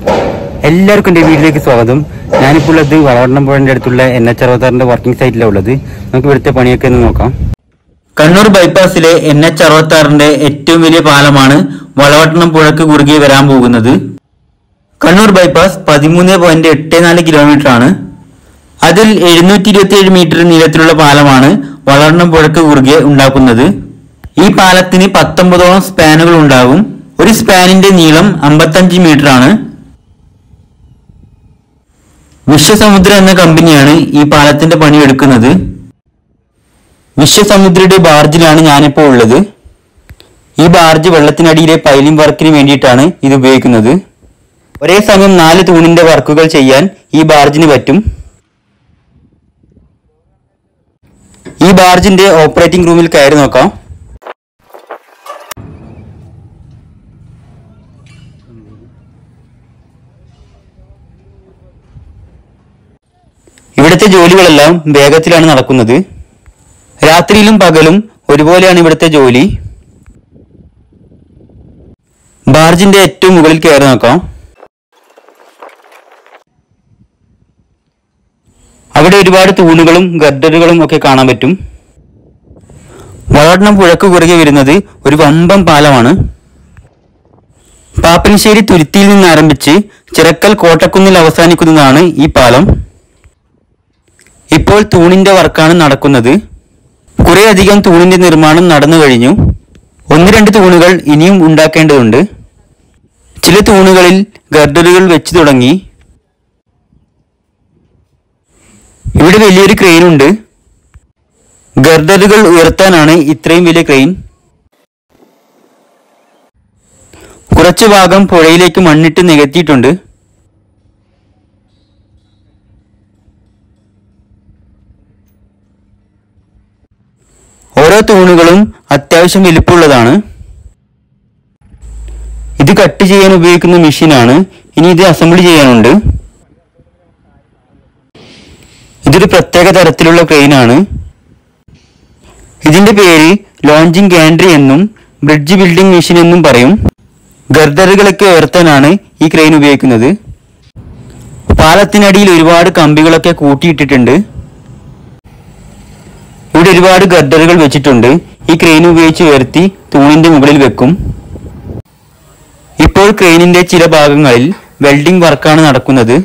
എല്ലാവർക്കും എൻ്റെ വീട്ടിലേക്ക് സ്വാഗതം. ഞാനിപ്പോൾ ഉള്ളത് വളവട്ടണംപുഴയുടെ അടുത്തുള്ള NH-66 വർക്കിംഗ് സൈറ്റിലാണ് ഉള്ളത്. നമുക്ക് ഇവിടുത്തെ പണിയൊക്കെ ഒന്ന് നോക്കാം. കണ്ണൂർ ബൈപ്പാസിലെ NH-66 ഏറ്റവും വലിയ പാലമാണ് വളവട്ടണംപുഴക്ക് കുറുകെ വരാൻ പോകുന്നത്. കണ്ണൂർ ബൈപ്പാസ് 13.84 കിലോമീറ്റർ ആണ്. അതിൽ 727 മീറ്റർ നീളത്തിലുള്ള പാലമാണ് വളവട്ടണംപുഴക്ക് കുറുകെ ഉണ്ടാക്കുന്നത്. ഈ പാലത്തിന് 19ഓളം സ്പാനുകൾ ഉണ്ടാകും. ഒരു സ്പാനിന്റെ നീളം 55 മീറ്റർ ആണ്. വിശ്വസമുദ്ര എന്ന കമ്പനിയാണ് ഈ പാലത്തിന്റെ പണിയെടുക്കുന്നത്. വിശ്വസമുദ്രയുടെ ബാർജിലാണ് ഞാനിപ്പോൾ ഉള്ളത്. ഈ ബാർജ് വെള്ളത്തിനടിയിലെ പൈലിംഗ് വർക്കിന് വേണ്ടിയിട്ടാണ് ഇത് ഉപയോഗിക്കുന്നത്. ഒരേ സമയം 4 തൂണിന്റെ വർക്കുകൾ ചെയ്യാൻ ഈ ബാർജിന് പറ്റും. ഈ ബാർജിന്റെ ഓപ്പറേറ്റിംഗ് റൂമിൽ കയറി നോക്കാം. ഇവിടുത്തെ ജോലികളെല്ലാം വേഗത്തിലാണ് നടക്കുന്നത്. രാത്രിയിലും പകലും ഒരുപോലെയാണ് ഇവിടുത്തെ ജോലി. ബാർജിന്റെ ഏറ്റവും മുകളിൽ കയറി നോക്കാം. അവിടെ ഒരുപാട് തൂണുകളും ഗർഡറുകളും ഒക്കെ കാണാൻ പറ്റും. വളവട്ടണംപുഴക്ക് കുറുകെ വരുന്നത് ഒരു വമ്പൻ പാലമാണ്. പാപ്പനശ്ശേരി തുരുത്തിയിൽ നിന്ന് ആരംഭിച്ച് ചിറക്കൽ കോട്ടക്കുന്നിൽ അവസാനിക്കുന്നതാണ് ഈ പാലം. ഇപ്പോൾ തൂണിന്റെ വർക്കാണ് നടക്കുന്നത്. കുറെ അധികം തൂണിന്റെ നിർമ്മാണം നടന്നു കഴിഞ്ഞു. 1-2 തൂണുകൾ ഇനിയും ഉണ്ടാക്കേണ്ടതുണ്ട്. ചില തൂണുകളിൽ ഗർഡറുകൾ വെച്ചു തുടങ്ങി. ഇവിടെ വലിയൊരു ക്രെയിൻ ഉണ്ട്. ഗർഡറുകൾ ഉയർത്താനാണ് ഇത്രയും വലിയ ക്രെയിൻ. കുറച്ചു ഭാഗം പുഴയിലേക്ക് മണ്ണിട്ട് നികത്തിയിട്ടുണ്ട്. ഓരോ തൂണുകളും അത്യാവശ്യം വലിപ്പമുള്ളതാണ്. ഇത് കട്ട് ചെയ്യാൻ ഉപയോഗിക്കുന്ന മെഷീനാണ്. ഇനി ഇത് അസംബ്ലി ചെയ്യാനുണ്ട്. ഇതൊരു പ്രത്യേക തരത്തിലുള്ള ക്രെയിനാണ്. ഇതിന്റെ പേര് ലോഞ്ചിങ് ഗാൻട്രി എന്നും ബ്രിഡ്ജ് ബിൽഡിംഗ് മെഷീൻ എന്നും പറയും. ഗർഡറുകളൊക്കെ ഉയർത്താനാണ് ഈ ക്രെയിൻ ഉപയോഗിക്കുന്നത്. പാലത്തിനടിയിൽ ഒരുപാട് കമ്പികളൊക്കെ കൂട്ടിയിട്ടിട്ടുണ്ട്. ഇവിടെ ഒരുപാട് ഗർഡറുകൾ വെച്ചിട്ടുണ്ട്. ഈ ക്രെയിൻ ഉപയോഗിച്ച് ഉയർത്തി തൂണിന്റെ മുകളിൽ വെക്കും. ഇപ്പോൾ ക്രെയിനിന്റെ ചില ഭാഗങ്ങളിൽ വെൽഡിംഗ് വർക്കാണ് നടക്കുന്നത്.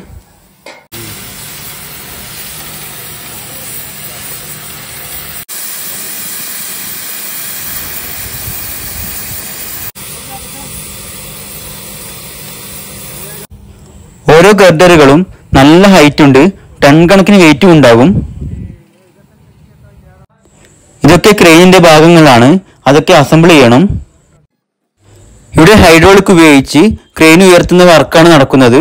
ഓരോ ഗർഡറുകളും നല്ല ഹൈറ്റ് ഉണ്ട്. ടൺ കണക്കിന് വെയിറ്റും ഉണ്ടാകും. ഇതൊക്കെ ക്രെയിനിന്റെ ഭാഗങ്ങളാണ്. അതൊക്കെ അസംബിൾ ചെയ്യണം. ഇവിടെ ഹൈഡ്രോളിക് ഉപയോഗിച്ച് ക്രെയിൻ ഉയർത്തുന്ന വർക്കാണ് നടക്കുന്നത്.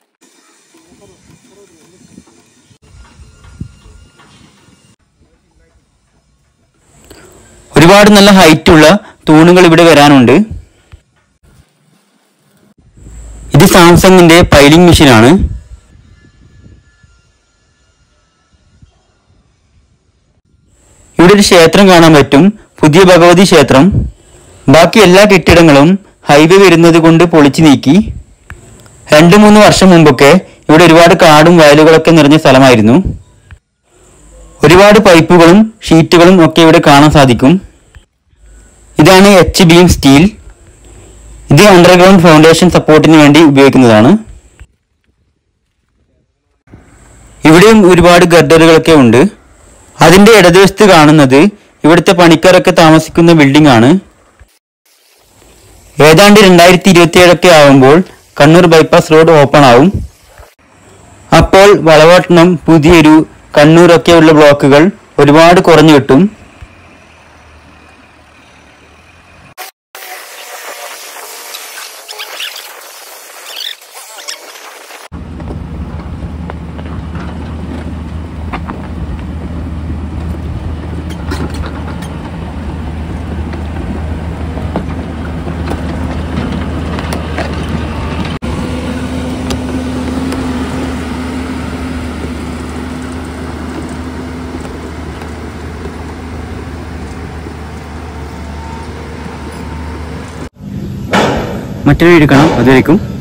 ഒരുപാട് നല്ല ഹൈറ്റുള്ള തൂണുകൾ ഇവിടെ വരാനുണ്ട്. ഇത് സാംസങ്ങിന്റെ പൈലിംഗ് മെഷീനാണ്. ഇവിടെ ഒരു ക്ഷേത്രം കാണാൻ പറ്റും. പുതിയ ഭഗവതി ക്ഷേത്രം. ബാക്കി എല്ലാ കെട്ടിടങ്ങളും ഹൈവേ വരുന്നത് കൊണ്ട് പൊളിച്ചു നീക്കി. 2-3 വർഷം മുമ്പൊക്കെ ഇവിടെ ഒരുപാട് കാടും വയലുകളൊക്കെ നിറഞ്ഞ സ്ഥലമായിരുന്നു. ഒരുപാട് പൈപ്പുകളും ഷീറ്റുകളും ഒക്കെ ഇവിടെ കാണാൻ സാധിക്കും. ഇതാണ് H-beam സ്റ്റീൽ. ഇത് അണ്ടർഗ്രൗണ്ട് ഫൗണ്ടേഷൻ സപ്പോർട്ടിന് വേണ്ടി ഉപയോഗിക്കുന്നതാണ്. ഇവിടെയും ഒരുപാട് ഗർഡറുകളൊക്കെ ഉണ്ട്. അതിന്റെ ഇടതുവശത്ത് കാണുന്നത് ഇവിടുത്തെ പണിക്കാരൊക്കെ താമസിക്കുന്ന ബിൽഡിംഗ് ആണ്. ഏതാണ്ട് 2027 ആവുമ്പോൾ കണ്ണൂർ ബൈപ്പാസ് റോഡ് ഓപ്പൺ ആവും. അപ്പോൾ വളവട്ടണം, പുതിയൊരു, കണ്ണൂരൊക്കെ ഉള്ള ബ്ലോക്കുകൾ ഒരുപാട് കുറഞ്ഞു കിട്ടും. മറ്റൊരു വീഡിയോ കാണാം. അതുവരേക്കും